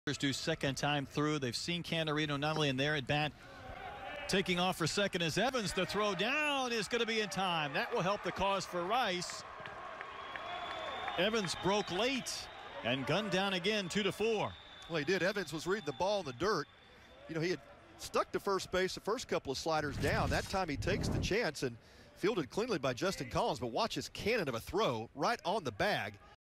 Do second time through. They've seen Canterino not only in there at bat. Taking off for second is Evans. The throw down is going to be in time. That will help the cause for Rice. Evans broke late and gunned down again, 2-4. Well, he did. Evans was reading the ball in the dirt. You know, he had stuck to first base the first couple of sliders down. That time he takes the chance and fielded cleanly by Justin Collins. But watch his cannon of a throw right on the bag.